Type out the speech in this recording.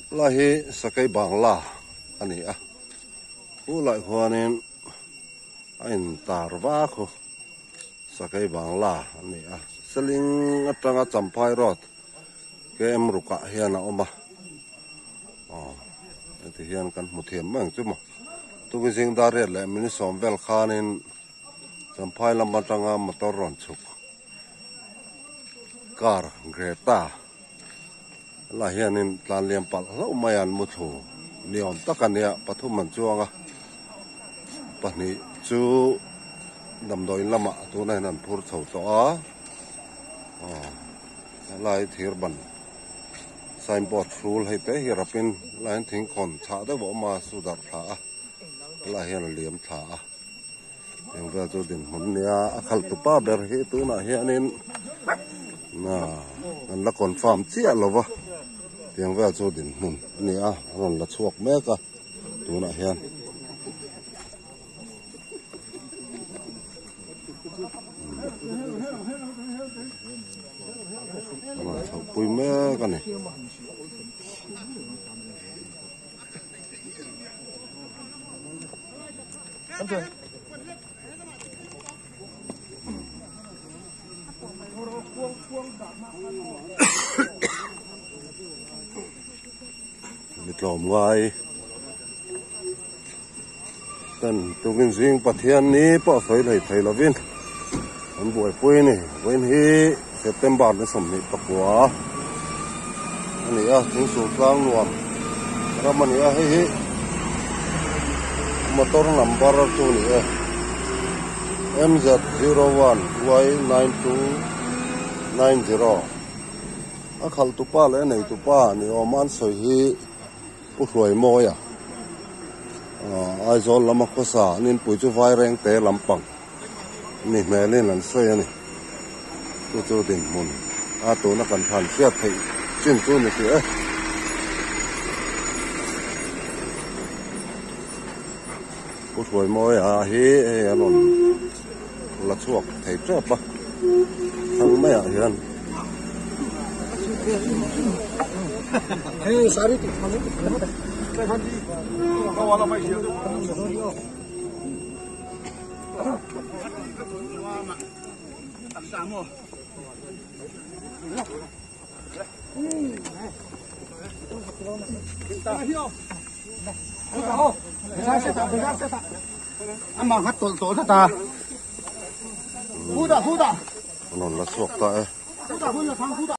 lahi sakai bangla ani a ulai huanin ain tarwa ko sakai bangla ani a seling atanga champai rot kem ruka hiana oma ti hian kan muthiam mang chuma tu sing dare le min som vel khanin champai lamba tanga motor ron chuk car greta la hianin tlan liam pal lo mayan muthu niom takania pathum man chuanga pani chu damdoi lama tu nai nan phur chho to a lai thir ban signboard rule hai te hi rapin lain thing khon tha da bo ma su dar tha la hian liam tha yang va chu din mun nia akhal tu pa ber hi tu na hianin na an la confirm chia lova yang va chu din mun nia ron la chuak me ka tu na hian mà thầu pui mé cái này mít lòm ngoài tên tôi kinh riêng bát thiên ní bỏ phơi này thầy là viên anh buổi pui này bên hi September nó sầm nít tập quá anh ấy tiếng số lang luôn ra mình ấy hi motor number tu này MZ01 Y9290 akhal tu pa le nei tu pa ni oman soi hi pu hloi mo ya ai zol lama khosa nin pui chu vai reng te lampang ni melin lan soi ani tu din mun a to na kan than sia thei chin tu ni ti pu hloi mo ya hi anon la chuak thei tra pa thang mai a hian hey sari ti wala mai hian Tamo. Ama hat tol ta. Huda. non la suak ta Huda thang huda.